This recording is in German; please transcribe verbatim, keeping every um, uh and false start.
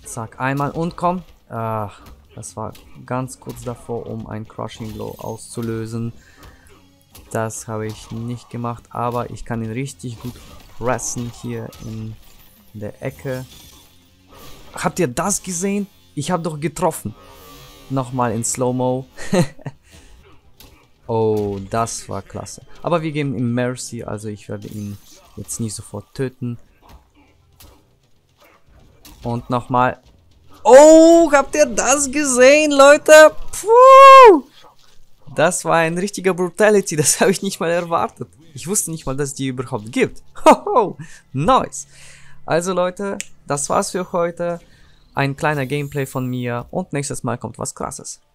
Zack, einmal und komm. Ach, das war ganz kurz davor, um ein Crushing Blow auszulösen. Das habe ich nicht gemacht, aber ich kann ihn richtig gut pressen hier in der Ecke. Habt ihr das gesehen? Ich habe doch getroffen. Nochmal in Slow-Mo. Oh, das war klasse. Aber wir geben ihm Mercy, also ich werde ihn jetzt nicht sofort töten. Und nochmal. Oh, habt ihr das gesehen, Leute? Puh! Das war ein richtiger Brutality, das habe ich nicht mal erwartet. Ich wusste nicht mal, dass es die überhaupt gibt. Hoho, nice. Also Leute, das war's für heute. Ein kleiner Gameplay von mir und nächstes Mal kommt was Krasses.